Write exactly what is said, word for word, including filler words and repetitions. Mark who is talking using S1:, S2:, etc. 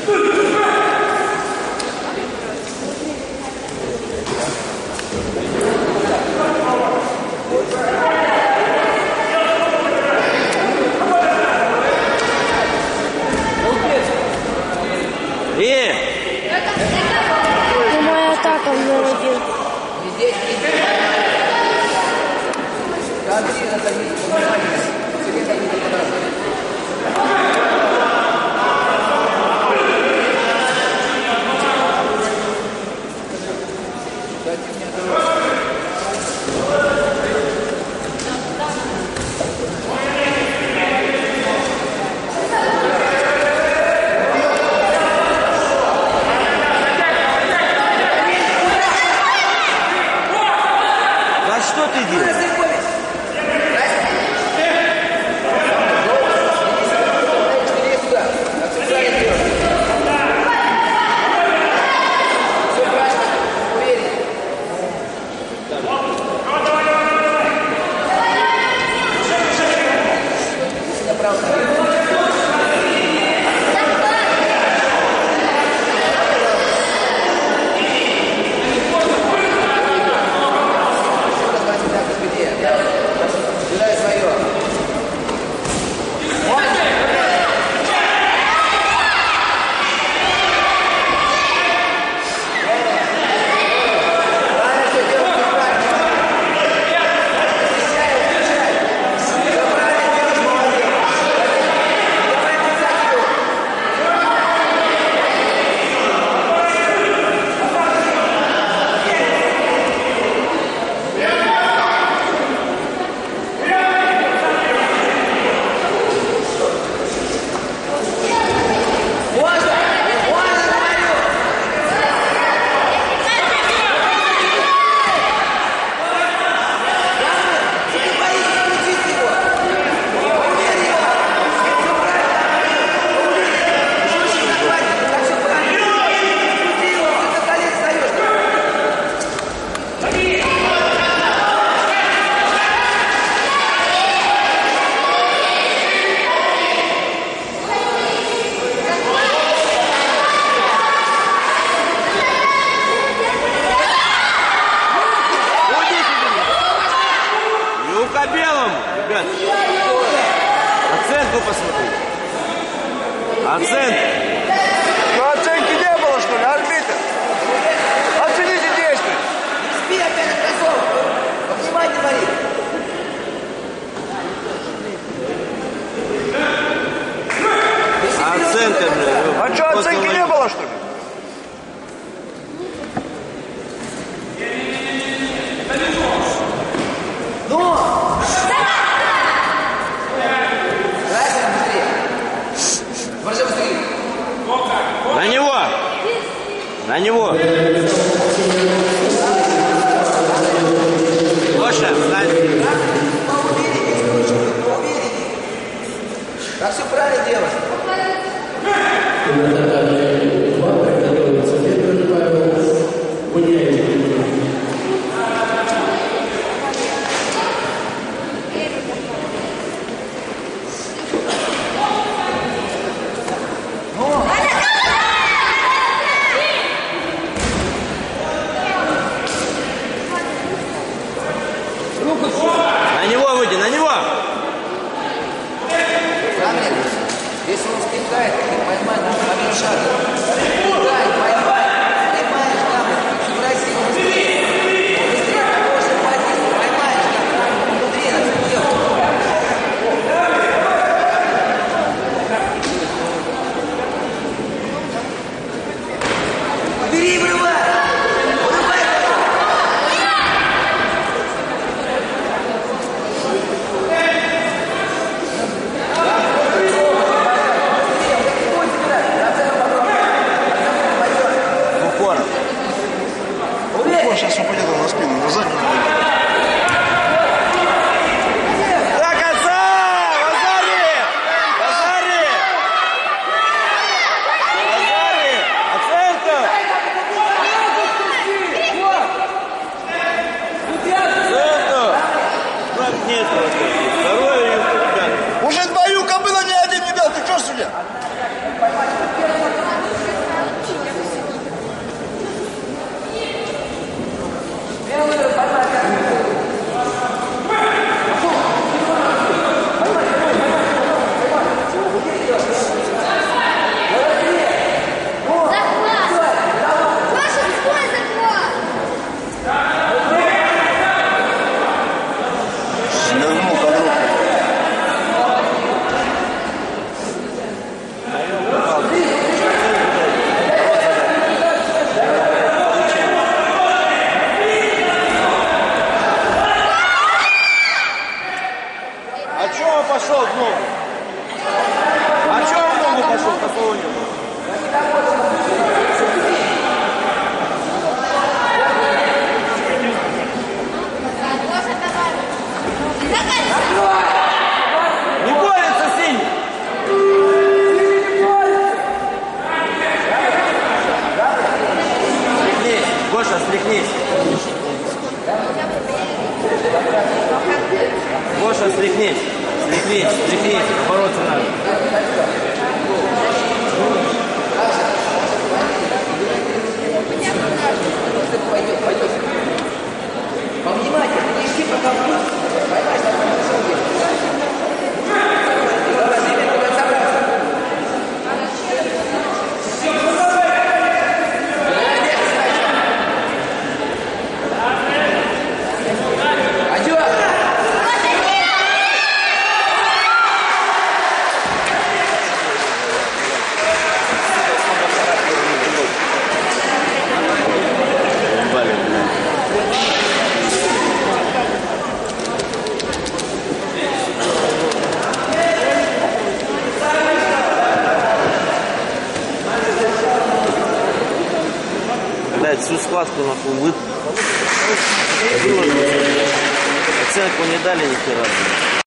S1: Прямая атака номер один.
S2: Что ты делаешь? Оценку посмотри. Оценку.
S3: Ну оценки не было, что ли, арбитр? Оцените действия.
S4: Не спи опять от косов. Внимание, Мария.
S2: Оценка, бля.
S3: А что, оценки не было, что ли?
S4: Ну!
S2: На него! На него! Гоша, встань!
S4: Как все правильно делаешь?
S2: На него выйди, на него!
S4: Если он стекает, поймай на один шаг. Дай, поймай, поймаешь там, красиво, быстрее. Быстрее, хорошая позиция, поймаешь там, внутри, это делать. Бери, врывай!
S2: Блядь, всю схватку нахуй вы... Оценку не дали ни хера.